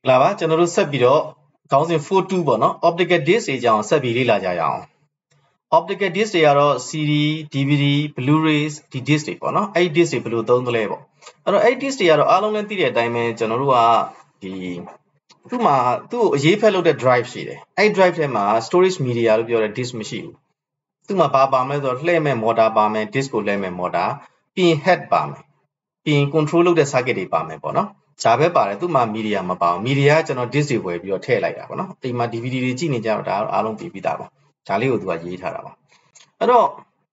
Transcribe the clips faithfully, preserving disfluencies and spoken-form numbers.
လာပါကျွန်တော်တို့ဆက်ပြီးတော့ခေါင်းစဉ် four two ပေါ့နော် optical disc တွေကြောင့်ဆက်ပြီးလေ့လာကြရအောင် optical disc တွေကတော့ C D D V D Blu-rays ဒီ disc တွေပေါ့နော်အဲ့ဒီ disc တွေဘယ်လိုသုံးသလဲပေါ့အဲ့တော့အဲ့ဒီ disc တွေကတော့အားလုံးလည်းသိတဲ့အတိုင်းပဲကျွန်တော်တို့ကဒီသူ့မှာသူ့ကိုအရေးဖက်လုပ်တဲ့ drive ရှိတယ်အဲ့ဒီ drive ထဲမှာ storage media လို့ပြောတဲ့ disc မရှိဘူးသူ့မှာဘာပါမလဲဆိုတော့လှည့်မဲ့ motor ပါမယ် disc ကိုလှည့်မဲ့ motor ပြီးရင် head ပါမယ်ပြီးရင် control လုပ်တဲ့ circuit တွေပါမယ်ပေါ့နော်ဒါပဲပါတယ်သူ့မှာ media မပါဘူး media ကကျွန်တော် disc တွေဝယ်ပြီးတော့ထည့်လိုက်တာပေါ့နော်ဒီမှာ D V D တွေကြည့်နေကြတော့ဒါအားလုံးပြပြီးသားပါဒါလေးကိုသူကရေးထားတာပါအဲ့တော့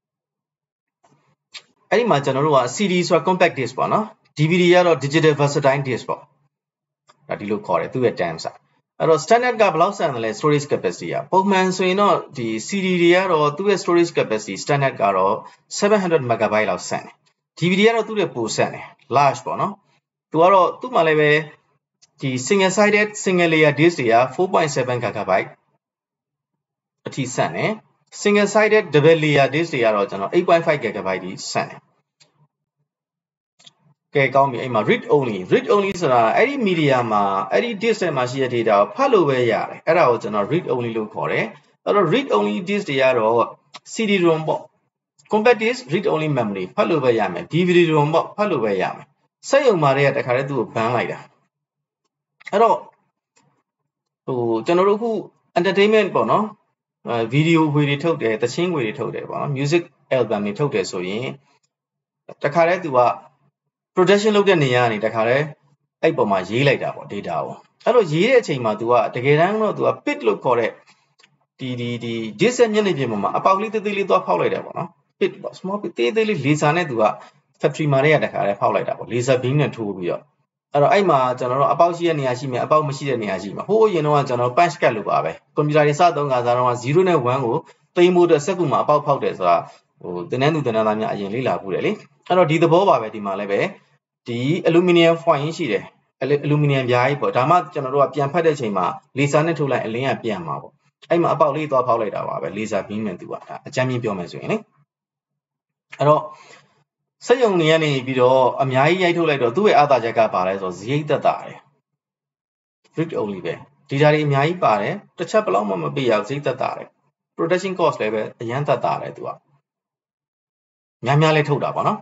အဲ့ဒီမှာကျွန်တော်တို့က C D ဆိုတာ compact disc ပေါ့နော် D V D ကတော့ digital versatile disc ပေါ့ဒါဒီလိုခေါ်တယ်သူ့ရဲ့ terms อ่ะအဲ့တော့ standard ကဘယ်လောက်ဆန်တယ်လဲ storage capacity อ่ะပုံမှန်ဆိုရင်တော့ဒီ C D တွေကတော့သူ့ရဲ့ storage capacity standard ကတော့seven hundred megabyte လောက်ဆန်တယ် D V D ကတော့သူ့ရဲ့ပိုဆန်တယ် large ပေါ့နော်သူကတော့သူ့မှာလည်းပဲဒီ single sided single layer disc တွေက four point seven gigabyte အထိဆန်တယ် single sided double layer disc တွေကတော့ကျွန်တော် eight point five gigabyte ကြီးဆန်တယ်ကဲကောင်းပြီအဲ့မှာ read only read only ဆိုတာအဲ့ဒီ media မှာအဲ့ဒီ disc ထဲမှာရှိတဲ့ data ကိုဖတ်လို့ပဲရတယ်အဲ့ဒါကိုကျွန်တော် read only လို့ခေါ်တယ်အဲ့တော့ read only disc တွေကတော့ C D ROM ပေါ့ compact disc read only memory ဖတ်လို့ပဲရမယ် D V D ROM ပေါ့ဖတ်လို့ပဲရမယ်စက်ရုံမှာတည်းကတခါတည်းသူ့ကို ban လိုက်တာအဲ့တော့ဟိုကျွန်တော်တို့အခု entertainment ပေါ့နော်အဲဗီဒီယိုခွေတွေထုတ်တယ်သချင်းခွေတွေထုတ်တယ်ပေါ့နော် music album တွေထုတ်တယ်ဆိုရင်တခါတည်းသူက production လုပ်တဲ့နေရာကနေတခါတည်းအဲ့ပေါ်မှာရေးလိုက်တာပေါ့ data ကိုအဲ့လိုရေးတဲ့အချိန်မှာသူကတကယ်တမ်းတော့သူက pit လို့ခေါ်တဲ့ဒီဒီဒီ disc မျက်နှာပြင်ပေါ်မှာအပေါက်လေးသေးသေးလေးသွားဖောက်လိုက်တယ်ပေါ့နော် pit ပေါ့ small pit သေးသေးလေး laser နဲ့သူက factory မှာတည်းကတခါတည်းဖောက်လိုက်တာပေါ့ laser beam နဲ့ထိုးပြီးတော့အဲ့တော့အဲ့မှာကျွန်တော်တို့အပေါက်ရှိတဲ့နေရာရှိမယ်အပေါက်မရှိတဲ့နေရာရှိမှာဟိုးအရင်တော့ကျွန်တော် punch card လို့ပါပဲကွန်ပျူတာတွေစသုံးခါစားတော့zeroနဲ့oneကိုသိမ်းဖို့အတွက်စက်ကူမှာအပေါက်ဖောက်တယ်ဆိုတာဟိုတင်းနှန်းသူတင်းနှန်းသားများအရင်လေ့လာဖို့တယ်လေအဲ့တော့ဒီသဘောပါပဲဒီမှာလည်းပဲဒီ aluminum foil ရှိတယ် aluminum ပြားကြီးပေါ့ဒါမှကျွန်တော်တို့ကပြန်ဖတ်တဲ့ချိန်မှာ laser နဲ့ထုတ်လိုက်အလင်းကပြန်မှာပေါ့အဲ့မှာအပေါက်လေးသွားဖောက်လိုက်တာပါပဲ laser beam နဲ့သူကဒါအကြမ်းမြင်ပြောမယ်ဆိုရင်လေအဲ့တော့စက်ရုံတွေကနေပြီးတော့အများကြီးရိုက်ထုတ်လိုက်တော့သူ့ရဲ့အားသာချက်ကပါလဲဆိုတော့ဈေးသက်သာတယ် read only ပဲ data တွေအများကြီးပါတယ်တစ်ချက်ဘယ်လောက်မှမပေးရဘူးဈေးသက်သာတယ် production cost လည်းပဲအရန်သက်သာတယ်သူကများများလေးထုတ်တာပေါ့နော်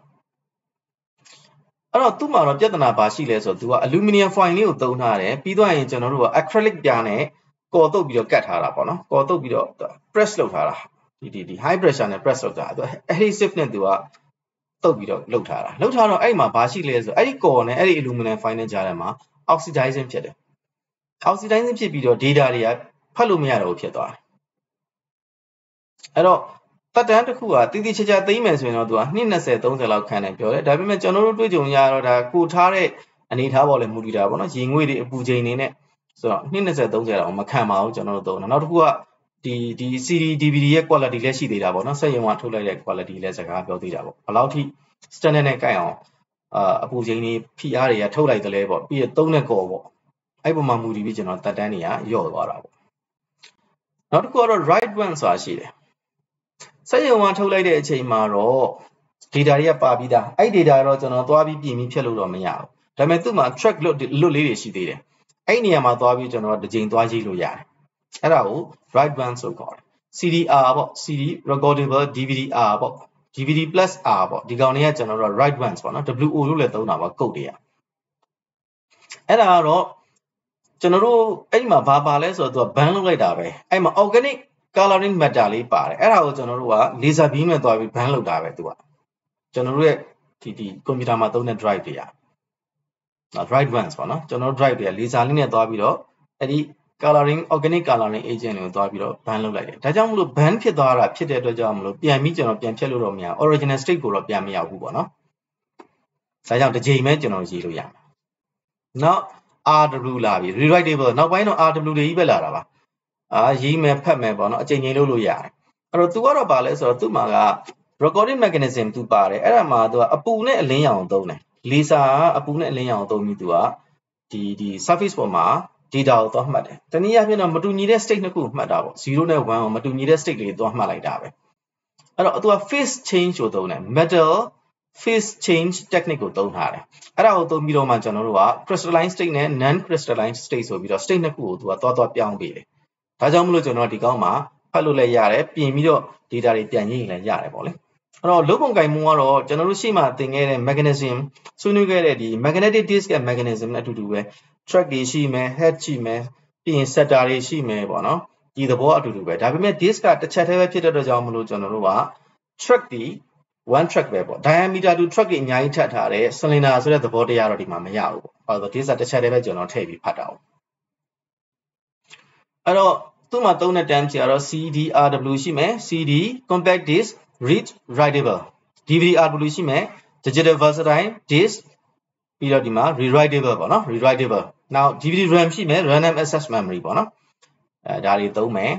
အဲ့တော့သူ့မှာတော့ပြဿနာဘာရှိလဲဆိုတော့သူက aluminum foil လေးကိုသုံးထားတယ်ပြီးတော့ရင်ကျွန်တော်တို့က acrylic ပြားနဲ့ကော်တုပ်ပြီးတော့ကတ်ထားတာပေါ့နော်ကော်တုပ်ပြီးတော့ press လုပ်ထားတာဒီဒီဒီ high pressure နဲ့ press လုပ်တာသူ adhesive နဲ့သူကတုပ်ပြီးတော့လှုပ်ထားတာလှုပ်ထားတော့အဲ့မှာဘာရှိလဲဆိုအဲ့ဒီကော်နဲ့အဲ့ဒီ aluminum foil နဲ့ကြားထဲမှာ oxidizing ဖြစ်တယ် oxidizing ဖြစ်ပြီးတော့ data တွေကဖတ်လို့မရတော့ဘူးဖြစ်သွားတယ်အဲ့တော့တက်တန်းတစ်ခုကတည်တည်ချာချာသိမ်းမယ်ဆိုရင်တော့သူကtwo twenty thirtyလောက်ခံတယ်ပြောတယ်ဒါပေမဲ့ကျွန်တော်တို့တွေ့ကြုံရတော့ဒါကိုထားတဲ့အနေထားပေါ်လဲမူတည်တာပေါ့နော်ရေငွေ့တွေအပူချိန်တွေနဲ့ဆိုတော့two twenty thirtyတော့မခံပါဘူးကျွန်တော်တို့သုံးတာနောက်တစ်ခုကဒီဒီ C D D V D ရဲ့ quality လည်းရှိသေးတာပေါ့နော်စက်ရုံကထုတ်လိုက်တဲ့ quality လည်းစကားပြောသေးတာပေါ့ဘယ်လောက်ထိ standard နဲ့ကိုက်အောင်အာအပူချိန်တွေဖိအားတွေကထုတ်လိုက်တယ်လဲပေါ့ပြီးရသုံးတဲ့ကော်ပေါ့အဲ့ပုံမှာမူတည်ပြီးကျွန်တော်တက်တန်းတွေကယော့သွားတာပေါ့နောက်တစ်ခုကတော့ right one ဆိုတာရှိတယ်စက်ရုံကထုတ်လိုက်တဲ့အချိန်မှာတော့ data တွေကပါပြီးသားအဲ့ data တော့ကျွန်တော်သွားပြီးပြင်ပြီးဖြတ်လို့တော့မရဘူးဒါပေမဲ့သူ့မှာ track လွတ်လွတ်လေးတွေရှိသေးတယ်အဲ့နေရာမှာသွားပြီးကျွန်တော်တစ်ချိန်သွားရေးလို့ရတယ်အဲ့ဒါကို right one ဆိုခေါ်တယ် C D R ပေါ့ C D recordable D V D R ပေါ့ D V D plus R ပေါ့ဒီကောင်တွေကကျွန်တော်တို့ right ones ပေါ့နော် W O လို့လည်းသုံးတာပါကုတ်တွေကအဲ့ဒါကတော့ကျွန်တော်တို့အဲ့ဒီမှာဘာပါလဲဆိုတော့သူက ban လုပ်လိုက်တာပဲအဲ့မှာ organic coloring matter လေးပါတယ်အဲ့ဒါကိုကျွန်တော်တို့က laser beam နဲ့သွားပြီး ban လုပ်တာပဲသူကကျွန်တော်တို့ရဲ့ဒီဒီကွန်ပျူတာမှာသုံးတဲ့ drive တွေကနော် right ones ပေါ့နော်ကျွန်တော်တို့ drive တွေက laser လေးနဲ့သွားပြီးတော့အဲ့ဒီ coloring organic coloring agent တွေကိုသွားပြီးတော့ ban လုပ်လိုက်တယ်ဒါကြောင့်မလို့ ban ဖြစ်သွားတာဖြစ်တဲ့အတွက်ကြောင့်မလို့ပြန်ပြီးကျွန်တော်ပြန်ဖြတ်လို့တော့မရဘူး original state ကိုတော့ပြန်မရောက်ဘူးပေါ့နော်ဒါကြောင့်တစ်ချိန်ပဲကျွန်တော်ရေးလို့ရမှာနောက် R W လာပြီ rewritable နောက်ပိုင်းတော့ R W တွေကြီးပဲလာတာပါအာရေးမယ်ဖတ်မယ်ပေါ့နော်အချိန်ချင်းလုပ်လို့ရတယ်အဲ့တော့ तू ကတော့ပါလဲဆိုတော့ तू မှာက recording mechanism သူပါတယ်အဲ့ဒါမှာ तू ကအပူနဲ့အလင်းရောင်သုံးတယ် laser ကအပူနဲ့အလင်းရောင်သုံးပြီး तू ကဒီဒီ surface ပေါ်မှာ data ကိုသွားမှတ်တယ်တနည်းအားဖြင့်တော့မတူညီတဲ့ state နှစ်ခုမှတ်တာပေါ့zeroနဲ့oneကိုမတူညီတဲ့ state လေးသွားမှတ်လိုက်တာပဲအဲ့တော့ तू က phase change ကိုသုံးတယ် metal phase change technique ကိုသုံးထားတယ်အဲ့ဒါကိုသုံးပြီးတော့မှကျွန်တော်တို့က crystalline state နဲ့ non crystalline state ဆိုပြီးတော့ state နှစ်ခုကိုသူကသွားသွားပြောင်းပေးတယ်ဒါကြောင့်မလို့ကျွန်တော်ဒီကောင်းမှာဖတ်လို့လည်းရတယ်ပြင်ပြီးတော့ data တွေပြန်ရေးရင်လည်းရတယ်ပေါ့လေအဲ့တော့လုပ်ပုံကိုင်မှုကတော့ကျွန်တော်တို့ရှေ့မှာသင်ခဲ့တဲ့ mechanism ဆွေးနွေးခဲ့တဲ့ဒီ magnetic disk ရဲ့ mechanism နဲ့အတူတူပဲ track တွေရှိမယ် head ရှိမယ်ပြီးရင် setter တွေရှိမယ်ပေါ့နော်ဒီသဘောအတူတူပဲဒါပေမဲ့ disk ကတစ်ချက်တည်းပဲဖြစ်တဲ့အတွက်ကြောင့်မလို့ကျွန်တော်တို့က track ဒီ one track ပဲပေါ့ diameter to track တွေအများကြီးထပ်ထားတယ် cylinder ဆိုတဲ့သဘောတရားတော့ဒီမှာမရဘူးပေါ့ဘာလို့လဲ disk ကတစ်ချက်တည်းပဲကျွန်တော်ထည့်ပြီးဖတ်တာ哦အဲ့တော့သူ့မှာသုံးတဲ့ term ကြီးကတော့ C D R W ရှိမယ် C D compact disk read writable D V D R W ရှိမယ် digital versatile disk ပြီးတော့ဒီမှာ rewritable ပေါ့နော် rewritable now D V D RAM ရှိမယ် random access memory ပေါ့နော်အဲဒါတွေသုံးမယ်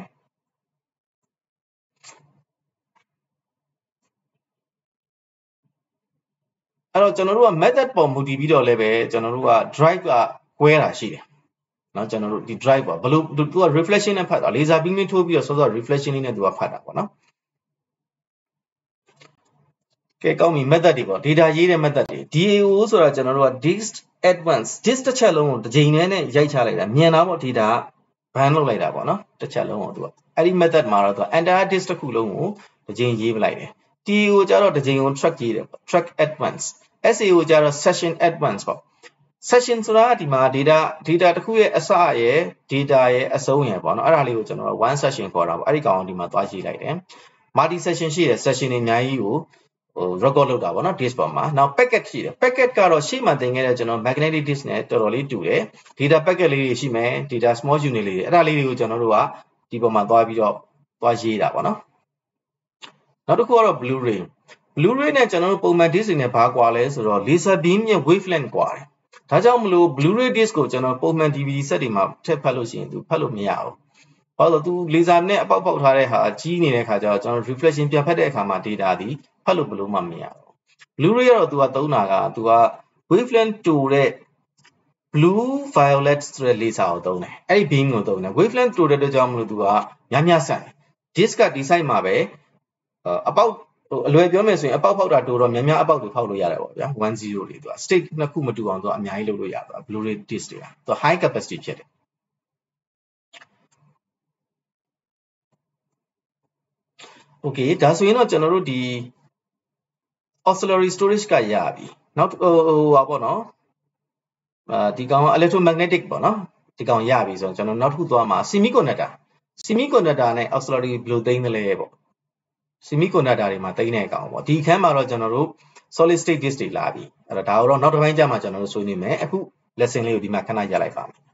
အဲ့တော့ကျွန်တော်တို့က method ပေါ်မူတည်ပြီးတော့လည်းပဲကျွန်တော်တို့က drive ကကွဲတာရှိတယ်เนาะကျွန်တော်တို့ဒီ drive ပေါ့ဘလို့သူက reflection နဲ့ဖတ်တာ laser beam နဲ့ထိုးပြီးတော့စောစော reflection လေးနဲ့သူကဖတ်တာပေါ့နော်ကဲကောင်းပြီ method တွေပေါ့ data ရေးတဲ့ method တွေ D A O ဆိုတာကျွန်တော်တို့က disk advance disk တစ်ချက်လုံးကိုတစ်ချိန်နဲ့ရိုက်ချလိုက်တာမြင်တာပေါ့ data ဘန်းလုပ်လိုက်တာပေါ့နော်တစ်ချက်လုံးကိုသူကအဲ့ဒီ method မှာတော့သူက entire disk တစ်ခုလုံးကိုတစ်ချိန်ရေးပလိုက်တယ် T A O ကျတော့တစ်ချိန်ကို track ရေးတယ်ပေါ့ track advance S A O ကျတော့ session advance ပေါ့ session ဆိုတာဒီမှာ data data တစ်ခုရဲ့အစရယ် data ရဲ့အဆုံးရယ်ပေါ့နော်အဲ့ဒါလေးကိုကျွန်တော်တို့ one session ခေါ်တာပေါ့အဲ့ဒီကောင်ဒီမှာသွားရေးလိုက်တယ် multi session ရှိတယ် session တွေအများကြီးကိုဟို record လုပ်တာပေါ့နော် disk ပေါ်မှာနောက် packet ရှိတယ် packet ကတော့ရှေ့မှာသင်ခဲ့တဲ့ကျွန်တော် magnetic disk နဲ့တော်တော်လေးတူတယ် data packet လေးတွေရှိမယ် data small unit လေးတွေအဲ့ဒါလေးတွေကိုကျွန်တော်တို့ကဒီပေါ်မှာသွားပြီးတော့သွားရေးတာပေါ့နော်နောက်တစ်ခုကတော့ Blu-ray Blu-ray နဲ့ကျွန်တော်တို့ပုံမှန် disk တွေနဲ့ဘာကွာလဲဆိုတော့ laser beam ရဲ့ wavelength ကွာတယ်ဒါကြောင့်မလို့ Blu-ray disk ကိုကျွန်တော်ပုံမှန် D V D set တွေမှာထည့်ဖတ်လို့ရှိရင်သူဖတ်လို့မရဘူးဘာလို့လဲသူ laser နဲ့အပေါက်ပေါက်ထားတဲ့ဟာကြီးနေတဲ့ခါကျတော့ကျွန်တော် reflection ပြန်ဖတ်တဲ့အခါမှာ data ဒီဖတ်လို့ဘလို့မှမရဘူး Blu-ray ကတော့သူကသုံးတာကသူက wavelength တူတဲ့ blue violet ဆိုတဲ့ laser ကိုသုံးတယ်အဲ့ဒီ beam ကိုသုံးတယ် wavelength တူတဲ့အတွက်ကြောင့်မလို့သူကများများဆန်တယ် disk ကဒီ site မှာပဲအပေါက်ဟိုအလွယ်ပြောမယ်ဆိုရင်အပေါက်ပေါက်တာတူတော့များများအပေါက်တွေဖောက်လို့ရတယ်ပေါ့ဗျာone zeroလေးသူက state နှစ်ခုမတူအောင်သူကအများကြီးလုပ်လို့ရတာ Blu-ray disk တွေကသူ high capacity ဖြစ်တယ်โอเคဒါဆိုရင်တော့ကျွန်တော်တို့ဒီ auxiliary storage ကရပြီနောက်ဟိုဟိုပါပေါ့နော်အာဒီကောင်က electromagnetic ပေါ့နော်ဒီကောင်ရပြီဆိုတော့ကျွန်တော်နောက်တစ်ခုသွားမှာ semiconductor semiconductor နဲ့ auxiliary ဘယ်လိုသိမ်းသလဲပေါ့ semiconductor တွေမှာသိမ်းတဲ့အကောင်ပေါ့ဒီခန်းမှာတော့ကျွန်တော်တို့ solid state disk တွေလာပြီအဲ့တော့ဒါတော့နောက်တစ်ပိုင်းကျမှကျွန်တော်တို့ဆွေးနွေးမယ်အခု lesson လေးကိုဒီမှာခဏရလိုက်ပါမယ်